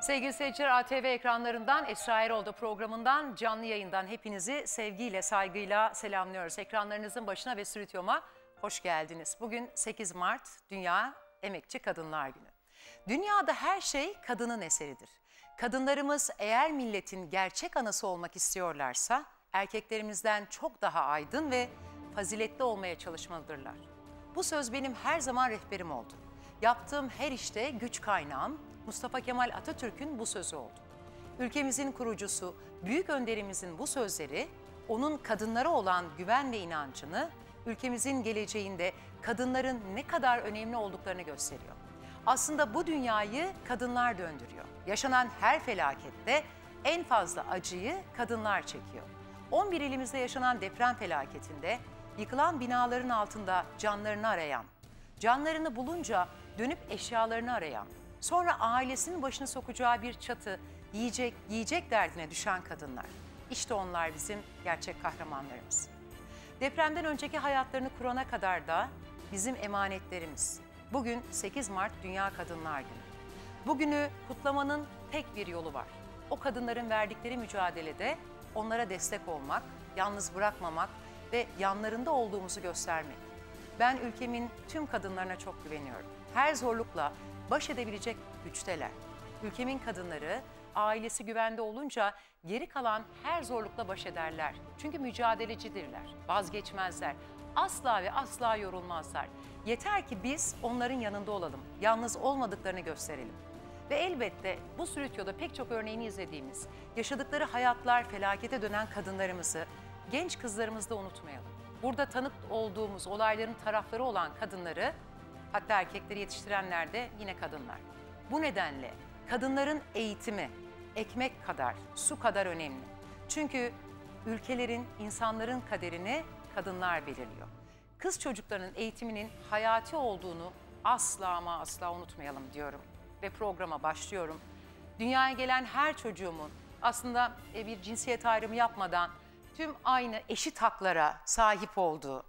Sevgili seyirciler, ATV ekranlarından, Esra Erol'da programından, canlı yayından hepinizi sevgiyle, saygıyla selamlıyoruz. Ekranlarınızın başına ve stüdyoma hoş geldiniz. Bugün 8 Mart, Dünya Emekçi Kadınlar Günü. Dünyada her şey kadının eseridir. Kadınlarımız eğer milletin gerçek anası olmak istiyorlarsa, erkeklerimizden çok daha aydın ve faziletli olmaya çalışmalıdırlar. Bu söz benim her zaman rehberim oldu. Yaptığım her işte güç kaynağım Mustafa Kemal Atatürk'ün bu sözü oldu. Ülkemizin kurucusu, büyük önderimizin bu sözleri, onun kadınlara olan güven ve inancını, ülkemizin geleceğinde kadınların ne kadar önemli olduklarını gösteriyor. Aslında bu dünyayı kadınlar döndürüyor. Yaşanan her felakette en fazla acıyı kadınlar çekiyor. 11 ilimizde yaşanan deprem felaketinde yıkılan binaların altında canlarını arayan, canlarını bulunca dönüp eşyalarını arayan, sonra ailesinin başını sokacağı bir çatı, yiyecek derdine düşen kadınlar. İşte onlar bizim gerçek kahramanlarımız. Depremden önceki hayatlarını kurana kadar da bizim emanetlerimiz. Bugün 8 Mart Dünya Kadınlar Günü. Bugünü kutlamanın tek bir yolu var. O kadınların verdikleri mücadelede onlara destek olmak, yalnız bırakmamak ve yanlarında olduğumuzu göstermek. Ben ülkemin tüm kadınlarına çok güveniyorum. Her zorlukla baş edebilecek güçteler. Ülkemin kadınları ailesi güvende olunca geri kalan her zorlukla baş ederler. Çünkü mücadelecidirler, vazgeçmezler. Asla ve asla yorulmazlar. Yeter ki biz onların yanında olalım, yalnız olmadıklarını gösterelim. Ve elbette bu stüdyoda pek çok örneğini izlediğimiz, yaşadıkları hayatlar felakete dönen kadınlarımızı, genç kızlarımızı da unutmayalım. Burada tanık olduğumuz olayların tarafları olan kadınları, hatta erkekleri yetiştirenler de yine kadınlar. Bu nedenle kadınların eğitimi ekmek kadar, su kadar önemli. Çünkü ülkelerin, insanların kaderini kadınlar belirliyor. Kız çocuklarının eğitiminin hayati olduğunu asla ama asla unutmayalım diyorum. Ve programa başlıyorum. Dünyaya gelen her çocuğumun aslında bir cinsiyet ayrımı yapmadan tüm aynı eşit haklara sahip olduğu,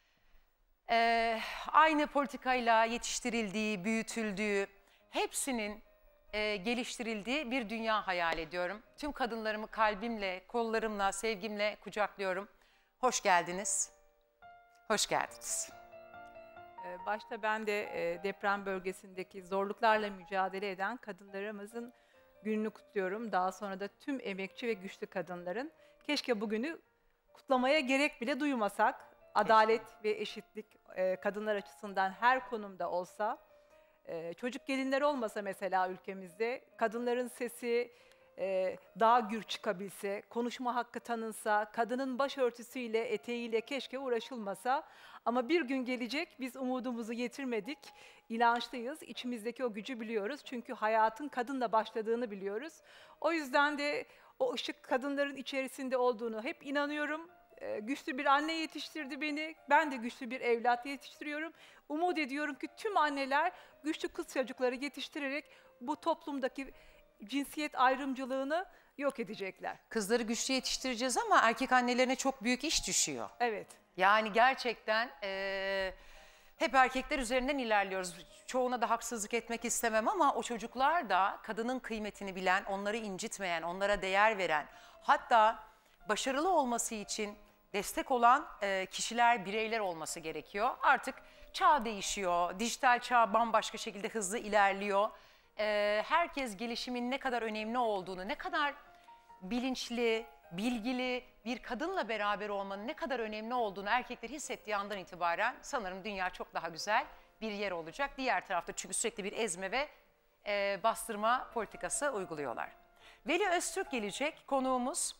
aynı politikayla yetiştirildiği, büyütüldüğü, hepsinin geliştirildiği bir dünya hayal ediyorum. Tüm kadınlarımı kalbimle, kollarımla, sevgimle kucaklıyorum. Hoş geldiniz. Hoş geldiniz. Başta ben de deprem bölgesindeki zorluklarla mücadele eden kadınlarımızın gününü kutluyorum. Daha sonra da tüm emekçi ve güçlü kadınların. Keşke bugünü kutlamaya gerek bile duymasak. Adalet ve eşitlik kadınlar açısından her konumda olsa. Çocuk gelinler olmasa mesela ülkemizde kadınların sesi daha gür çıkabilse, konuşma hakkı tanınsa, kadının başörtüsüyle, eteğiyle keşke uğraşılmasa. Ama bir gün gelecek, biz umudumuzu yitirmedik, inançlıyız, içimizdeki o gücü biliyoruz. Çünkü hayatın kadınla başladığını biliyoruz. O yüzden de o ışık kadınların içerisinde olduğunu hep inanıyorum. Güçlü bir anne yetiştirdi beni, ben de güçlü bir evlat yetiştiriyorum. Umut ediyorum ki tüm anneler güçlü kız çocukları yetiştirerek bu toplumdaki cinsiyet ayrımcılığını yok edecekler. Kızları güçlü yetiştireceğiz ama erkek annelerine çok büyük iş düşüyor. Evet. Yani gerçekten hep erkekler üzerinden ilerliyoruz. Çoğuna da haksızlık etmek istemem ama o çocuklar da kadının kıymetini bilen, onları incitmeyen, onlara değer veren, hatta başarılı olması için destek olan kişiler, bireyler olması gerekiyor. Artık çağ değişiyor, dijital çağ bambaşka şekilde hızlı ilerliyor. Herkes gelişimin ne kadar önemli olduğunu, ne kadar bilinçli, bilgili bir kadınla beraber olmanın ne kadar önemli olduğunu erkekler hissettiği andan itibaren sanırım dünya çok daha güzel bir yer olacak. Diğer tarafta çünkü sürekli bir ezme ve bastırma politikası uyguluyorlar. Veli Öztürk gelecek konuğumuz.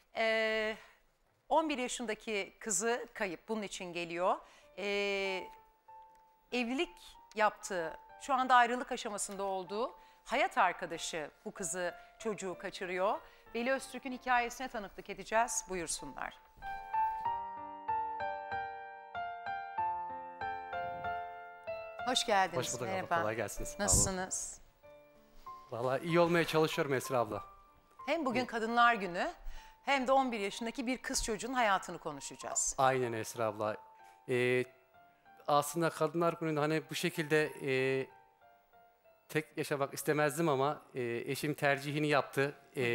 11 yaşındaki kızı kayıp, bunun için geliyor. Evlilik yaptığı, şu anda ayrılık aşamasında olduğu hayat arkadaşı bu kızı, çocuğu kaçırıyor. Veli Öztürk'ün hikayesine tanıklık edeceğiz. Buyursunlar. Hoş geldiniz. Hoş bulduk Merhaba. abla, kolay gelsin. Nasılsınız? Vallahi iyi olmaya çalışıyorum Esra abla. Hem bugün Kadınlar Günü hem de 11 yaşındaki bir kız çocuğun hayatını konuşacağız. Aynen Esra abla. Aslında Kadınlar Günü'nde hani bu şekilde tek yaşamak istemezdim ama eşim tercihini yaptı.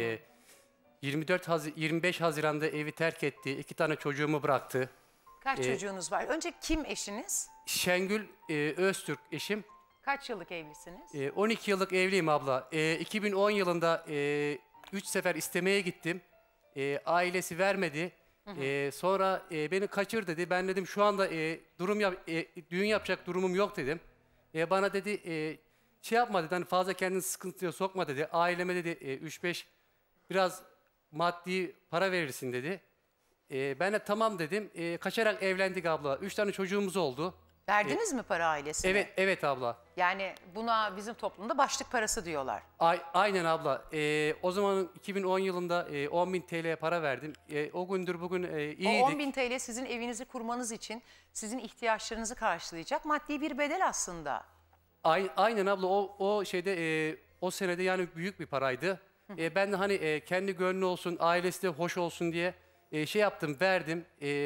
25 Haziran'da evi terk etti. 2 tane çocuğumu bıraktı. Kaç çocuğunuz var? Önce kim eşiniz? Şengül Öztürk eşim. Kaç yıllık evlisiniz? 12 yıllık evliyim abla. 2010 yılında 3 sefer istemeye gittim. Ailesi vermedi. Sonra beni kaçır dedi. Ben dedim şu anda düğün yapacak durumum yok dedim. Bana dedi şey yapma dedi, hani fazla kendini sıkıntıya sokma dedi. Aileme dedi 3-5 biraz maddi para verirsin dedi. Ben de tamam dedim. Kaçarak evlendik abla. 3 tane çocuğumuz oldu. Verdiniz mi para ailesine? Evet abla. Yani buna bizim toplumda başlık parası diyorlar. Aynen abla. O zaman 2010 yılında 10.000 TL para verdim. O gündür bugün iyiydik. O 10.000 TL sizin evinizi kurmanız için sizin ihtiyaçlarınızı karşılayacak maddi bir bedel aslında. Aynen abla. O şeyde o senede yani büyük bir paraydı. Ben de hani kendi gönlü olsun, ailesi de hoş olsun diye şey yaptım, verdim.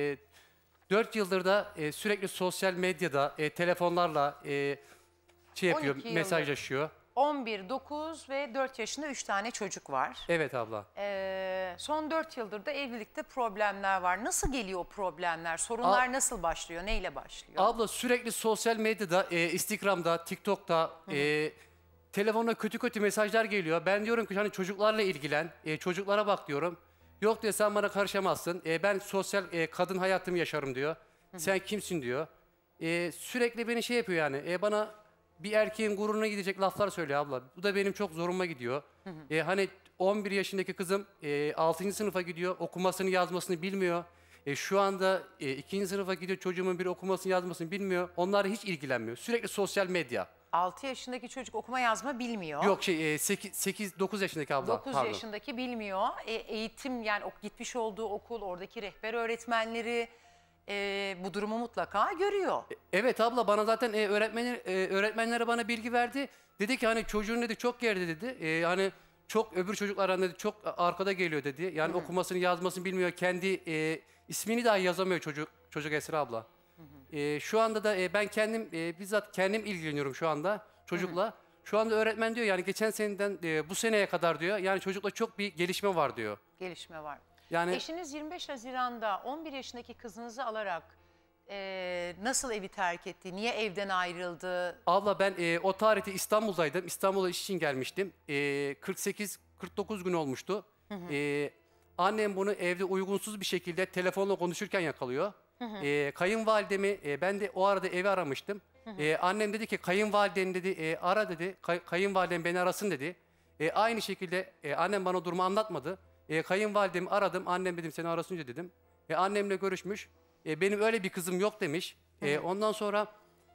4 yıldır da sürekli sosyal medyada telefonlarla şey yapıyor, 12 yıldır. mesajlaşıyor. 11, 9 ve 4 yaşında 3 tane çocuk var. Evet abla. Son 4 yıldır da evlilikte problemler var. Nasıl geliyor o problemler? Sorunlar nasıl başlıyor? Neyle başlıyor? Abla sürekli sosyal medyada, Instagram'da, TikTok'ta telefona kötü mesajlar geliyor. Ben diyorum ki hani çocuklarla ilgilen, çocuklara bak diyorum. Yok diyor, sen bana karışamazsın. Ben sosyal kadın hayatımı yaşarım diyor. Sen kimsin diyor. Sürekli beni şey yapıyor yani. Bana bir erkeğin gururuna gidecek laflar söylüyor abla. Bu da benim çok zoruma gidiyor. Hani 11 yaşındaki kızım 6. sınıfa gidiyor. Okumasını yazmasını bilmiyor. Şu anda 2. sınıfa gidiyor, çocuğumun biri okumasını yazmasını bilmiyor. Onlarla hiç ilgilenmiyor. Sürekli sosyal medya. 6 yaşındaki çocuk okuma yazma bilmiyor. Yok 9 yaşındaki abla. 9 pardon. yaşındaki bilmiyor. Eğitim yani gitmiş olduğu okul, oradaki rehber öğretmenleri bu durumu mutlaka görüyor. Evet abla, bana zaten öğretmenlere bana bilgi verdi. Dedi ki hani çocuğun dedi çok geride dedi. Hani çok öbür çocuklardan dedi çok arkada geliyor dedi. Yani okumasını yazmasını bilmiyor. Kendi ismini dahi yazamıyor çocuk Esra abla. Şu anda da ben kendim bizzat kendim ilgileniyorum şu anda çocukla. Şu anda öğretmen diyor yani geçen seneden bu seneye kadar diyor. Yani çocukla çok bir gelişme var diyor. Gelişme var. Yani Eşiniz 25 Haziran'da 11 yaşındaki kızınızı alarak nasıl evi terk etti? Niye evden ayrıldı? abla ben o tarihte İstanbul'daydım. İstanbul'a iş için gelmiştim. 48-49 gün olmuştu. Annem bunu evde uygunsuz bir şekilde telefonla konuşurken yakalıyor. Kayınvalidemi ben de o arada evi aramıştım. Annem dedi ki kayınvaliden dedi ara dedi. Kayınvalidem beni arasın dedi. Aynı şekilde annem bana durumu anlatmadı. Kayınvalidemi aradım. Annem dedim seni arasınca dedim. Annemle görüşmüş. Benim öyle bir kızım yok demiş. Ondan sonra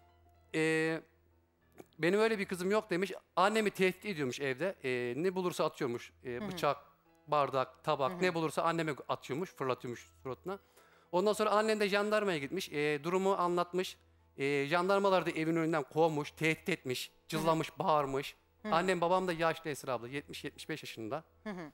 benim öyle bir kızım yok demiş. Annemi tehdit ediyormuş evde. Ne bulursa atıyormuş. Bıçak, bardak, tabak ne bulursa anneme atıyormuş, fırlatıyormuş suratına. Ondan sonra annem de jandarmaya gitmiş. Durumu anlatmış. Jandarmalar da evin önünden kovmuş, tehdit etmiş, cıllamış, bağırmış. Annem babam da yaşlı Esra abla, 70-75 yaşında.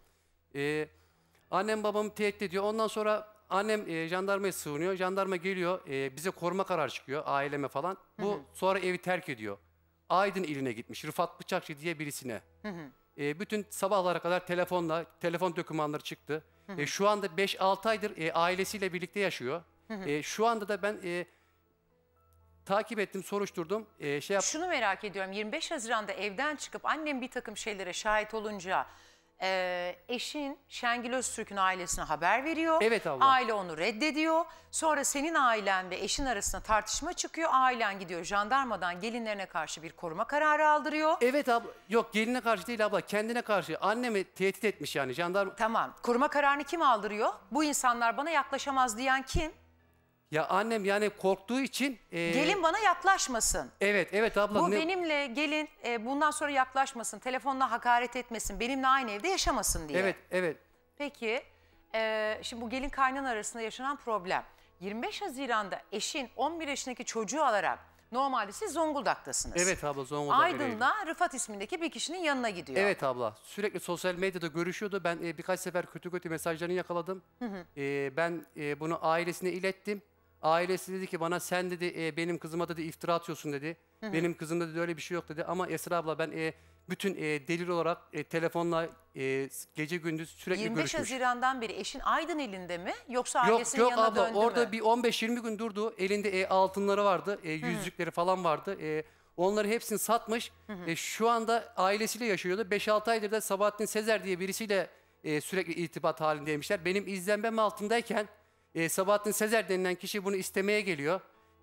Annem babamı tehdit ediyor. Ondan sonra annem jandarmaya sığınıyor. Jandarma geliyor, bize koruma kararı çıkıyor, aileme falan. Bu sonra evi terk ediyor. Aydın iline gitmiş, Rıfat Bıçakçı diye birisine. Bütün sabahlara kadar telefon dokümanları çıktı. Şu anda 5-6 aydır ailesiyle birlikte yaşıyor. Şu anda da ben takip ettim, soruşturdum. Şunu merak ediyorum. 25 Haziran'da evden çıkıp annem bir takım şeylere şahit olunca eşin Şengül Öztürk'ün ailesine haber veriyor. Evet abla. Aile onu reddediyor. Sonra senin ailen ve eşin arasında tartışma çıkıyor. Ailen gidiyor jandarmadan gelinlerine karşı bir koruma kararı aldırıyor. Evet abla. Yok, geline karşı değil abla, kendine karşı. Annemi tehdit etmiş yani jandarma. Tamam. Koruma kararını kim aldırıyor? Bu insanlar bana yaklaşamaz diyen kim? Ya annem yani korktuğu için. Gelin bana yaklaşmasın. Evet abla. Bu benimle gelin bundan sonra yaklaşmasın, telefonla hakaret etmesin, benimle aynı evde yaşamasın diye. Evet. Peki şimdi bu gelin kaynana arasında yaşanan problem. 25 Haziran'da eşin 11 yaşındaki çocuğu alarak normalde siz Zonguldak'tasınız. Evet abla, Zonguldak'ta. Aydın'da Rıfat ismindeki bir kişinin yanına gidiyor. Evet abla. Sürekli sosyal medyada görüşüyordu. Ben birkaç sefer kötü mesajlarını yakaladım. Ben bunu ailesine ilettim. Ailesi dedi ki bana sen dedi benim kızıma dedi iftira atıyorsun dedi. Benim kızımda dedi öyle bir şey yok dedi. Ama Esra abla ben bütün delil olarak telefonla gece gündüz sürekli 25 görüşmüş. Haziran'dan beri eşin Aydın elinde mi? Yoksa Yok ailesinin yok yanına abla döndü orada mü? bir 15-20 gün durdu. Elinde altınları vardı. Yüzükleri falan vardı. Onları hepsini satmış. Şu anda ailesiyle yaşıyordu. 5-6 aydır da Sabahattin Sezer diye birisiyle sürekli irtibat halindeymişler. Benim izlenmem altındayken Sabahattin Sezer denilen kişi bunu istemeye geliyor.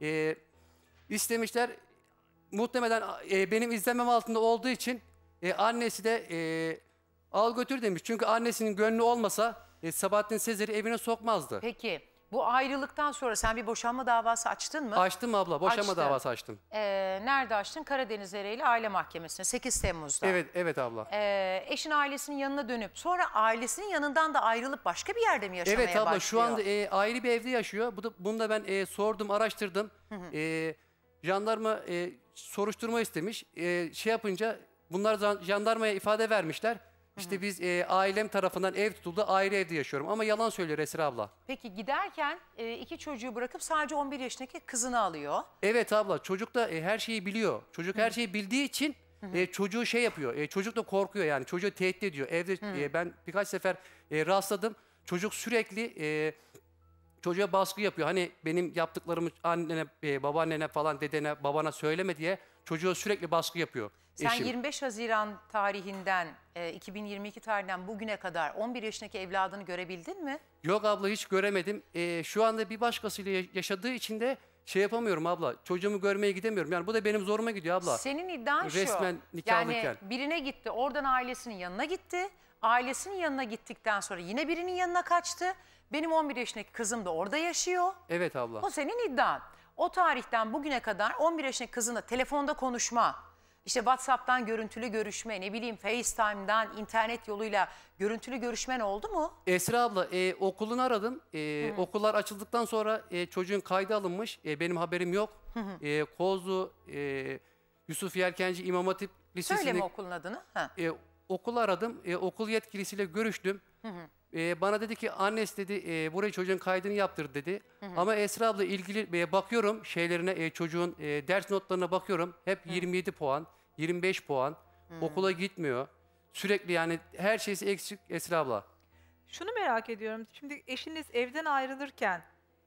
İstemişler. Muhtemelen benim izlenmem altında olduğu için annesi de al götür demiş. Çünkü annesinin gönlü olmasa Sabahattin Sezer'i evine sokmazdı. Peki bu ayrılıktan sonra sen bir boşanma davası açtın mı? Açtım abla. Boşanma Açtın. davası açtım. Nerede açtın? Karadeniz Ereğli Aile Mahkemesi'ne 8 Temmuz'da. Evet abla. Eşin ailesinin yanına dönüp sonra ailesinin yanından da ayrılıp başka bir yerde mi yaşamaya Evet abla başlıyor? şu anda ayrı bir evde yaşıyor. Bunu da ben sordum, araştırdım. Jandarma soruşturma istemiş. Şey yapınca bunlar jandarmaya ifade vermişler. İşte biz ailem tarafından ev tutuldu, ayrı evde yaşıyorum. Ama yalan söylüyor Esra abla. Peki giderken 2 çocuğu bırakıp sadece 11 yaşındaki kızını alıyor. Evet abla çocuk da her şeyi biliyor. Çocuk her şeyi bildiği için çocuğu şey yapıyor. Çocuk da korkuyor yani. Çocuğu tehdit ediyor. Evde ben birkaç sefer rastladım. Çocuk sürekli çocuğa baskı yapıyor. Hani benim yaptıklarımı annene, babaannene falan, dedene, babana söyleme diye çocuğa sürekli baskı yapıyor. Sen Eşim. 25 Haziran tarihinden 2022 tarihinden bugüne kadar 11 yaşındaki evladını görebildin mi? Yok abla hiç göremedim. Şu anda bir başkasıyla yaşadığı için de şey yapamıyorum abla. Çocuğumu görmeye gidemiyorum. Yani bu da benim zoruma gidiyor abla. Senin iddian şu. Resmen nikahlıyken. Yani birine gitti, oradan ailesinin yanına gitti. Ailesinin yanına gittikten sonra yine birinin yanına kaçtı. Benim 11 yaşındaki kızım da orada yaşıyor. Evet abla. O senin iddian. O tarihten bugüne kadar 11 yaşındaki kızınla telefonda konuşma, işte WhatsApp'tan görüntülü görüşme, ne bileyim FaceTime'dan, internet yoluyla görüntülü görüşmen oldu mu? Esra abla okulunu aradım. Okullar açıldıktan sonra çocuğun kaydı alınmış. Benim haberim yok. Kozlu Yusuf Yelkenci İmam Hatip Lisesi'nde Söyleme okulun adını. Ha. okulu aradım. Okul yetkilisiyle görüştüm. Bana dedi ki annesi dedi buraya çocuğun kaydını yaptır dedi. Ama Esra abla ilgili bakıyorum şeylerine çocuğun ders notlarına bakıyorum. Hep 27 puan, 25 puan. Okula gitmiyor. Sürekli yani her şeysi eksik Esra abla. Şunu merak ediyorum. Şimdi eşiniz evden ayrılırken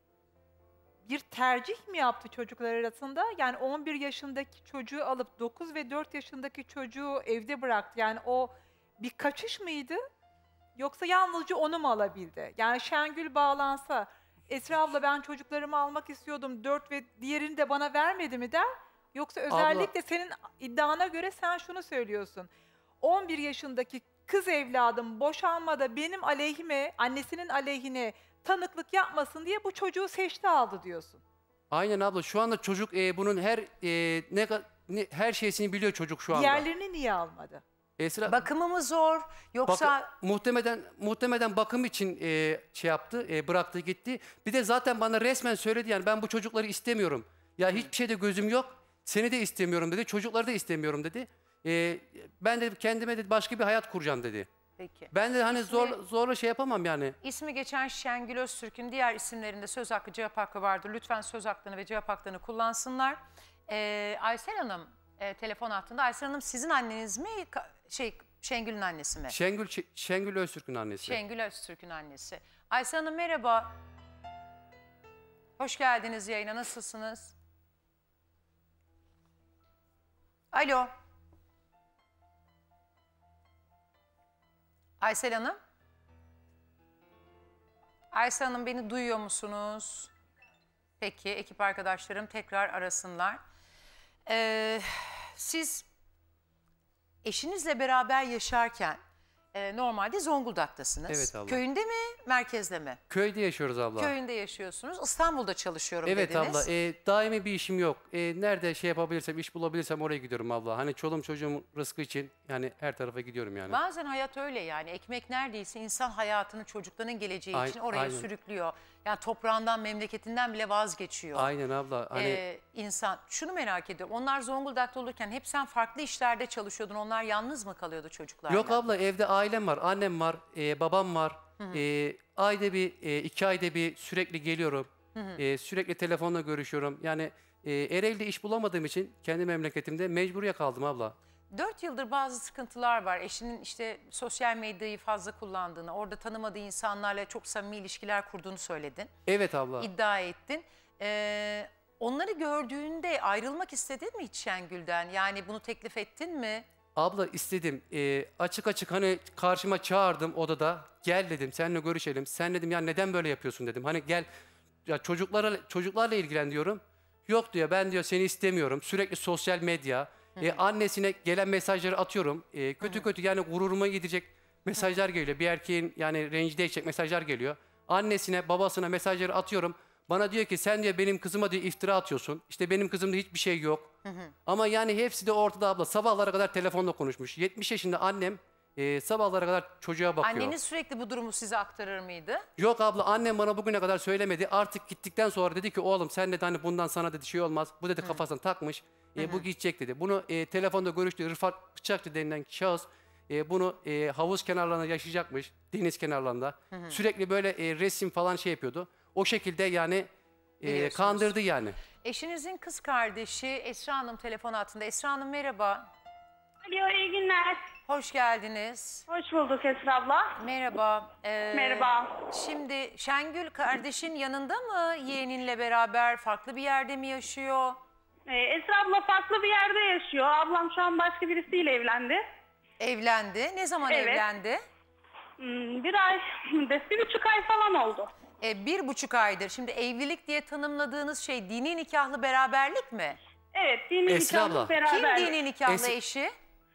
bir tercih mi yaptı çocuklar arasında? Yani 11 yaşındaki çocuğu alıp 9 ve 4 yaşındaki çocuğu evde bıraktı. Yani o bir kaçış mıydı? Yoksa yalnızca onu mu alabildi? Yani Şengül bağlansa, Esra abla ben çocuklarımı almak istiyordum 4 ve diğerini de bana vermedi mi der? Yoksa özellikle senin iddiana göre sen şunu söylüyorsun. 11 yaşındaki kız evladım boşanmada benim aleyhime, annesinin aleyhine tanıklık yapmasın diye bu çocuğu seçti aldı diyorsun. Aynen abla şu anda çocuk bunun her şeysini biliyor çocuk şu anda. Diğerlerini niye almadı? Esra Bakımı mı zor yoksa... muhtemelen bakım için şey yaptı, bıraktı gitti. Bir de zaten bana resmen söyledi yani ben bu çocukları istemiyorum. Ya hiçbir şeyde gözüm yok. Seni de istemiyorum dedi. Çocukları da istemiyorum dedi. Ben de kendime dedi başka bir hayat kuracağım dedi. Peki. Ben de hani zorla şey yapamam yani. İsmi geçen Şengül Öztürk'ün diğer isimlerinde söz hakkı, cevap hakkı vardır. Lütfen söz haklarını ve cevap haklarını kullansınlar. Aysel Hanım telefon hattında. Aysel Hanım sizin anneniz mi? Şengül'ün annesi mi? Şengül Öztürk'ün annesi. Şengül Öztürk'ün annesi. Aysel Hanım merhaba. Hoş geldiniz yayına. Nasılsınız? Alo. Aysel Hanım. Aysel Hanım beni duyuyor musunuz? Peki ekip arkadaşlarım tekrar arasınlar. Siz eşinizle beraber yaşarken normalde Zonguldak'tasınız. Evet abla. Köyünde mi, merkezde mi? Köyde yaşıyoruz abla. Köyünde yaşıyorsunuz. İstanbul'da çalışıyorum Evet dediniz. abla. Daimi bir işim yok. Nerede şey yapabilirsem, iş bulabilirsem oraya gidiyorum abla. Hani çoluğum çocuğum rızkı için yani her tarafa gidiyorum yani. Bazen hayat öyle yani. Ekmek neredeyse insan hayatını çocukların geleceği için oraya aynen. sürüklüyor. Yani toprağından, memleketinden bile vazgeçiyor. Aynen abla. Hani İnsan şunu merak ediyorum. Onlar Zonguldak'ta olurken hep sen farklı işlerde çalışıyordun. Onlar yalnız mı kalıyordu çocuklarla? yok abla evde ailem var, annem var, babam var. Ayda bir, 2 ayda bir sürekli geliyorum. Sürekli telefonla görüşüyorum. Yani Ereğli'de iş bulamadığım için kendi memleketimde mecburiye kaldım abla. 4 yıldır bazı sıkıntılar var. Eşinin işte sosyal medyayı fazla kullandığını, orada tanımadığı insanlarla çok samimi ilişkiler kurduğunu söyledin. Evet abla. İddia ettin. Onları gördüğünde ayrılmak istedin mi hiç Şengül'den? Yani bunu teklif ettin mi? Abla istedim. Açık açık hani karşıma çağırdım odada. Gel dedim, seninle görüşelim. Sen dedim ya neden böyle yapıyorsun dedim. Hani gel ya çocuklarla ilgilen diyorum. Yok diyor, ben diyor seni istemiyorum. Sürekli sosyal medya. Annesine gelen mesajları atıyorum. Kötü kötü yani gururuma gidecek mesajlar geliyor. Bir erkeğin yani rencide edecek mesajlar geliyor. Annesine babasına mesajları atıyorum. Bana diyor ki sen diyor benim kızıma diyor iftira atıyorsun. İşte benim kızımda hiçbir şey yok. Ama yani hepsi de ortada abla. Sabahlara kadar telefonla konuşmuş. 70 yaşında annem sabahlara kadar çocuğa bakıyor. Anneniz sürekli bu durumu size aktarır mıydı? Yok abla, annem bana bugüne kadar söylemedi. Artık gittikten sonra dedi ki oğlum sen dedi hani bundan sana dedi şey olmaz. Bu dedi kafasına takmış. Bu gidecek dedi. Bunu telefonda görüştü. Rıfat Bıçakçı denilen şahıs bunu havuz kenarlarında yaşayacakmış. Deniz kenarlarında. Sürekli böyle resim falan şey yapıyordu. O şekilde yani kandırdı yani. Eşinizin kız kardeşi Esra Hanım telefon hattında. Esra Hanım merhaba. Alo, iyi günler. Hoş geldiniz. Hoş bulduk Esra abla. Merhaba. Merhaba. Şimdi Şengül kardeşin yanında mı yeğeninle beraber farklı bir yerde mi yaşıyor? Esra abla farklı bir yerde yaşıyor. Ablam şu an başka birisiyle evlendi. Evlendi. Ne zaman Evet. evlendi? Bir ay, 1,5 ay falan oldu. 1,5 aydır. Şimdi evlilik diye tanımladığınız şey dini nikahlı beraberlik mi? Evet, dini Esra nikahlı abla. beraber. Kim dini nikahlı eşi?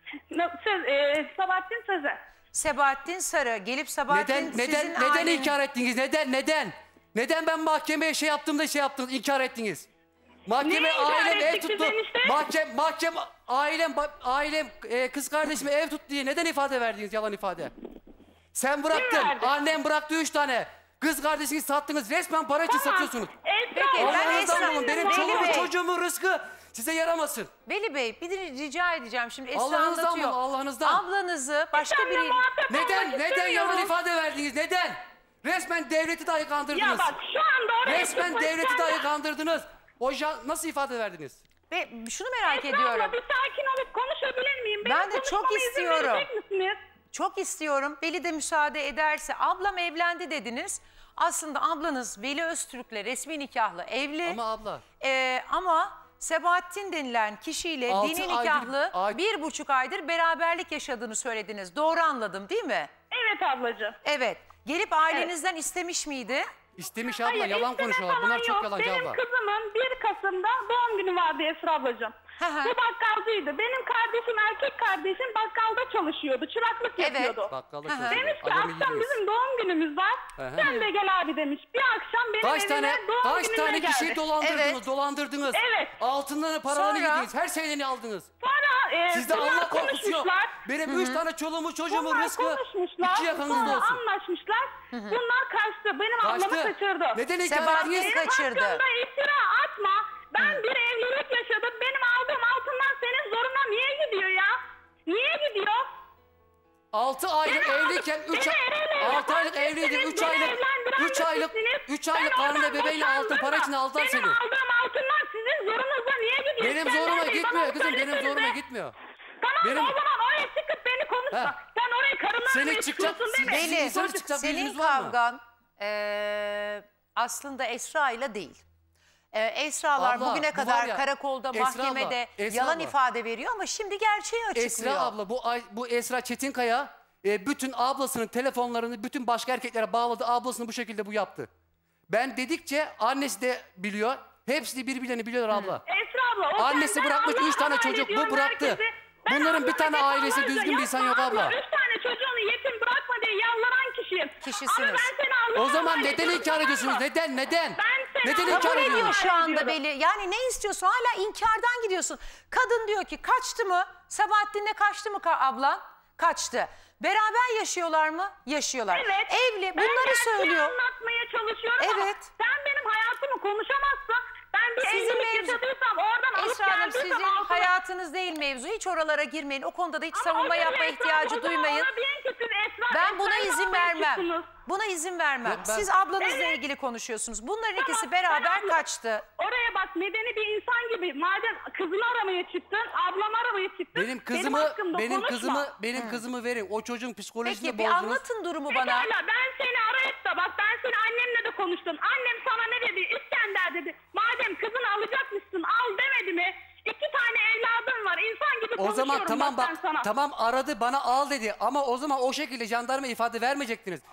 Sabahattin Söze. Sebahattin Sarı. Gelip Sebahattin Neden ailenin- inkar ettiniz? Neden ben mahkemeye şey yaptığımda şey yaptınız, inkar ettiniz? Mahkeme Neyi inkar ailem ev ettik tuttu. biz enişte? Mahkeme ailem kız kardeşime ev tuttu diye neden ifade verdiniz, yalan ifade? Sen bıraktın. verdi? Annem bıraktı 3 tane. Kız kardeşini sattınız. Resmen para için satıyorsunuz. Esra Peki, abla, ben Allah'ınızdan Esra- bulun. Benim Veli çoluğum Bey. çocuğumun rızkı size yaramasın. Veli Bey bir de rica edeceğim. Şimdi Esra Allah'ınızdan anlatıyor. bulun, Allah'ınızdan. Ablanızı başka Seninle biri... muhatap Neden olmak yalan istemiyorum. ifade verdiniz? Neden? Resmen devleti dahi Ya kandırdınız. bak şu anda oraya Resmen çıkmak devleti istersen- dahi kandırdınız. Nasıl ifade verdiniz? Ve şunu merak Esra ediyorum. abla bir sakin olup konuşabilir miyim? Ben Benim de çok konuşmama izin istiyorum. verecek misiniz? Çok istiyorum. Veli de müsaade ederse. Ablam evlendi dediniz. Aslında ablanız Veli Öztürk'le resmi nikahlı evli. Ama abla. Ama Sebahattin denilen kişiyle 6 dini aydır- nikahlı ay- 1,5 aydır beraberlik yaşadığını söylediniz. Doğru anladım değil mi? Evet ablacığım. Evet. Gelip ailenizden istemiş miydi? İstemiş abla, Hayır, yalan isteme konuşuyorlar. falan Bunlar çok yok. yalancı Benim abla. kızımın 1 Kasım'da doğum günü vardı Esra ablacığım. Hı hı. Bu bakkalcıydı. Benim kardeşim, erkek kardeşim bakkalda çalışıyordu. Çıraklık Evet. yapıyordu. Bakkalda Hı hı. çalışıyor. Demiş ki Adamı akşam yediniz. bizim doğum günümüz var. Hı hı. Sen de gel abi demiş. Bir akşam benim Kaç evime doğum kaç gününe tane geldi. kişiyi Evet. dolandırdınız. Evet. Altınlarını, paralarını Sonra? yediniz. Her şeylerini aldınız. Sonra Sizde bunlar Allah korkusu yok. konuşmuşlar. Benim 3 tane çoluğumun çocuğumun Bunlar rızkı konuşmuşlar. 2 yakanızda Sonra olsun. anlaşmışlar. Bunlar kaçtı. Benim ablamı Kaçtı. kaçırdı. Neden inkar Sebahattin ettiniz? Benim kaçırdı. hakkımda iftira atma. Ben bir evlilik yaşadım. Benim aldığım altından senin zoruna niye gidiyor ya? Niye gidiyor? 6 aylık Beni evliyken alıp 3 beni evlendiren 6 aylık sizsiniz, evliydin. 3 beni aylık evlendiren 3 de aylık sizsiniz. 3 Ben aylık karnında oradan bebeğiyle altın para için boşandım aldılar da seni. Benim aldığım altınlar sizin zorunuza niye gidiyor? Benim İskender zoruma Bey, gitmiyor bana kızım. Benim söylesenize. zoruma gitmiyor. Tamam Benim- o zaman oraya çıkıp beni konuşma. Ha. Sen oraya karınlarla Senin çıkacak- çıkıyorsun değil mi? Sizin Veli, dışarı çıkacak bir senin yüzünüz var mı? kavgan aslında Esra ile değil. Esra'lar Abla, bugüne bu kadar var ya, karakolda, Esra mahkemede abla, Esra yalan abla. ifade veriyor ama şimdi gerçeği açıklıyor. Esra abla bu Esra Çetinkaya bütün ablasının telefonlarını bütün başka erkeklere bağladı. Ablasını bu şekilde bu yaptı. Ben dedikçe annesi de biliyor. Hepsi birbirlerini biliyorlar abla. Esra abla o Annesi senden bırakmış, Allah'a 3 tane emanet çocuk. Bu ediyorum bıraktı. herkese. Ben Bunların bir Allah'a tane defalarca ailesi düzgün bir insan yok yapma abla. 3 tane çocuğunu yetim bırakma diye yalvaran kişiyim. Kişisiniz. Ama ben seni Allah'a O zaman emanet neden ediyorum, inkar ediyorsunuz? tamam mı? Neden? Ben seni Neden Allah'a inkar Kabul ediyor ediyorsunuz? şu anda ediyorum. Veli. Yani ne istiyorsun? Hala inkardan gidiyorsun. Kadın diyor ki kaçtı mı? Sabahattin'le kaçtı mı ablan? Kaçtı. Beraber yaşıyorlar mı? Yaşıyorlar. Evet. Evli. Ben Bunları gerçeği söylüyor. anlatmaya çalışıyorum ama Evet. sen benim hayatımı konuşamazsın. Ben bir Sizin evlilik mevzu- yaşadıysam oradan alıp Esra Hanım geldiysem sizin altına... hayatınız değil mevzu. Hiç oralara girmeyin. O konuda da hiç Ama savunma o yapma zaman ihtiyacı o zaman duymayın. ona diyin ki siz Esra, Ben buna Esra'yı izin almaya vermem. çıktınız. Buna izin vermem. Yok, ben- Siz ablanızla Evet. ilgili konuşuyorsunuz. Bunların Tamam, ikisi beraber ben kaçtı. Oraya bak, medeni bir insan gibi. Madem kızını aramaya çıktın, ablamı aramaya çıktın. Benim kızımı verin. O çocuğun psikolojisini Peki bir bozdunuz. anlatın durumu bana. Pekala, ben seni arayıp da bak, ben seni annemle de konuştum. Annem sana ne dedi? İskender dedi. Madem kızını alacakmışsın, al demedi mi? 2 tane evladım var. İnsan gibi O konuşuyorum zaman tamam ben bak, sana. tamam aradı bana al dedi ama o zaman o şekilde jandarma ifade vermeyecektiniz.